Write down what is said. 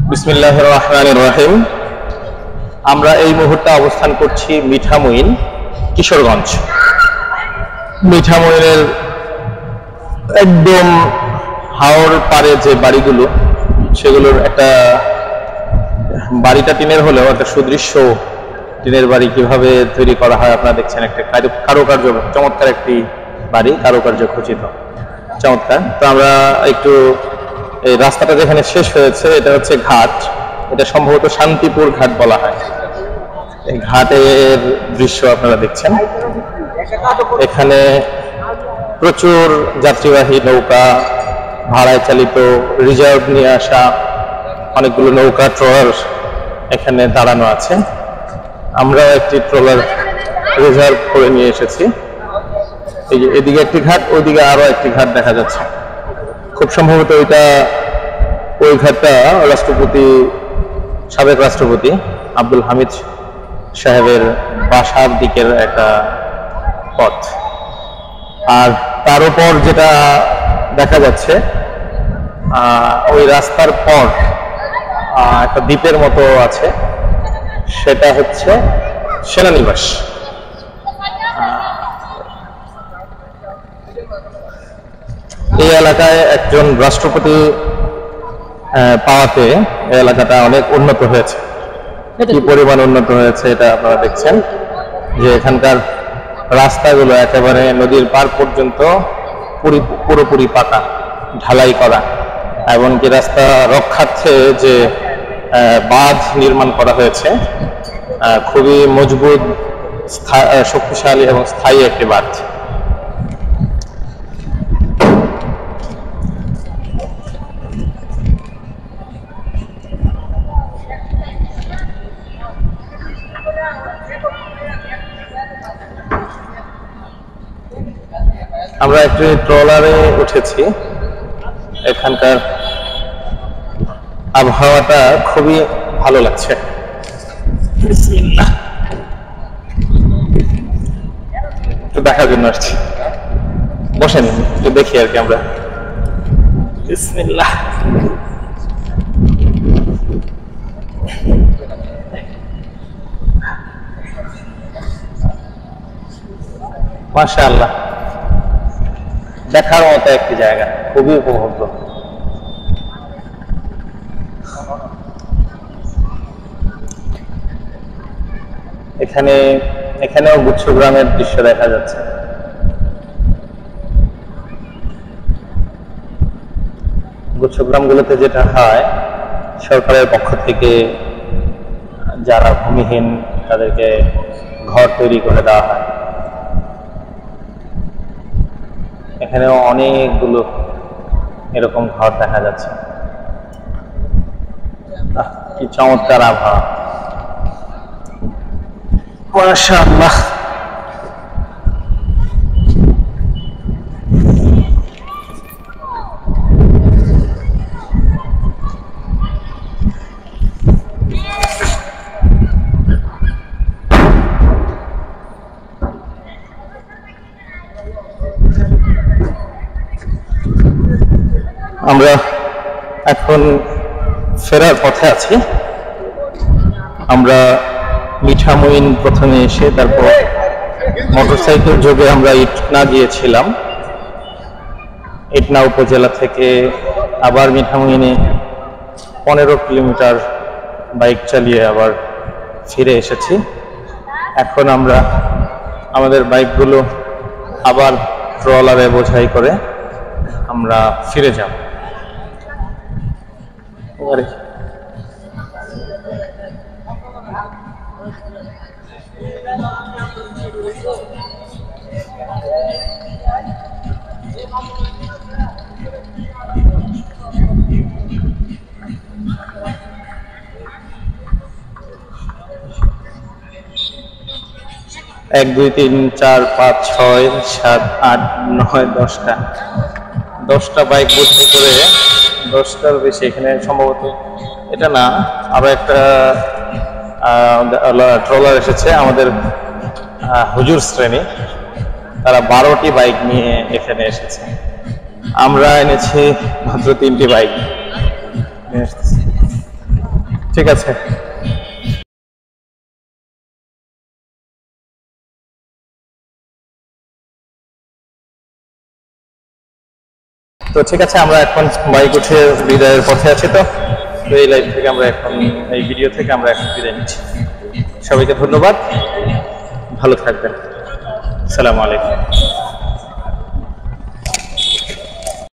বিসমিল্লাহির রহমানির রহিম। আমরা এই মুহূর্তে অবস্থান করছি মিঠামইন কিশোরগঞ্জ। মিঠামইনের একদম হাওর পারে যে বাড়িগুলো, সেগুলোর একটা বাড়িটা টিনের হলেও একটা সুদৃশ্য টিনের বাড়ি কিভাবে তৈরি করা হয় আপনারা দেখছেন। একটা কারুকার্য, চমৎকার একটি বাড়ি, কারুকার্য খচিত, চমৎকার। তো আমরা একটু এই রাস্তাটা যেখানে শেষ হয়েছে, এটা হচ্ছে ঘাট। এটা সম্ভবত শান্তিপুর ঘাট বলা হয়। এই ঘাটের দৃশ্য আপনারা দেখছেন। এখানে প্রচুর যাত্রীবাহী নৌকা, ভাড়ায় চালিত, রিজার্ভ নিয়ে আসা অনেকগুলো নৌকা, ট্রলার এখানে দাঁড়ানো আছে। আমরা একটি ট্রলার রিজার্ভ করে নিয়ে এসেছি। এই যে এদিকে একটি ঘাট, ওইদিকে আরো একটি ঘাট দেখা যাচ্ছে। খুব সম্ভবত ওই ঘাটটা সাবেক রাষ্ট্রপতি আব্দুল হামিদ সাহেবের বাসার দিকের একটা পথ। আর তার উপর যেটা দেখা যাচ্ছে, ওই রাস্তার পর একটা দ্বীপের মতো আছে, সেটা হচ্ছে সেনানিবাস। এই এলাকায় একজন রাষ্ট্রপতি পাওয়াতে এই এলাকাটা অনেক উন্নত হয়েছে। কি পরিমাণ উন্নত হয়েছে এটা আপনারা দেখছেন, যে এখানকার রাস্তাগুলো একেবারে নদীর পার পর্যন্ত পুরোপুরি পাকা, ঢালাই করা। এমনকি রাস্তা রক্ষার্থে যে বাঁধ নির্মাণ করা হয়েছে, খুবই মজবুত, শক্তিশালী এবং স্থায়ী একটি বাঁধ। আমরা একটি ট্রলারে উঠেছি। এখানকার আবহাওয়াটা খুবই ভালো লাগছে। একটু দেখার জন্য আসছি, বসেন একটু দেখি আর কি আমরা। বিসমিল্লাহ। মাশাআল্লাহ, দেখার মতো একটি জায়গা, খুবই উপভোগ্য। এখানেও গুচ্ছগ্রামের দৃশ্য দেখা যাচ্ছে। গুচ্ছগ্রামগুলোতে যেটা হয়, সরকারের পক্ষ থেকে যারা ভূমিহীন তাদেরকে ঘর তৈরি করে দেওয়া হয়। এখানেও অনেকগুলো এরকম ঘর দেখা যাচ্ছে। কি চমৎকার আবহাওয়া, মাশাআল্লাহ। আমরা এখন ফেরার পথে আছি। আমরা মিঠামইন প্রথমে এসে তারপর মোটরসাইকেল যোগে আমরা ইটনা গিয়েছিলাম। ইটনা উপজেলা থেকে আবার মিঠামইনে 15 কিলোমিটার বাইক চালিয়ে আবার ফিরে এসেছি। এখন আমরা আমাদের বাইকগুলো আবার ট্রলারে বোঝাই করে আমরা ফিরে যাব। এক, দুই, তিন, চার, পাঁচ, ছয়, সাত, আট, নয়, 10টা বাইক ভর্তি করে, 10টার বেশি। এখানে সম্ভবত এটা না, আরো একটা ট্রলার এসেছে আমাদের হুজুর শ্রেণী, তারা 12টি বাইক নিয়ে এখানে এসেছে। আমরা এনেছি মাত্র 3টি বাইক। ঠিক আছে। তো ঠিক আছে, আমরা এখন বাইক উঠে বিদায়ের পথে আছি। তো এই লাইভ থেকে আমরা এখন, এই ভিডিও থেকে আমরা এখন বিদায় নিচ্ছি। সবাইকে ধন্যবাদ, ভালো থাকবেন। আসসালামু আলাইকুম।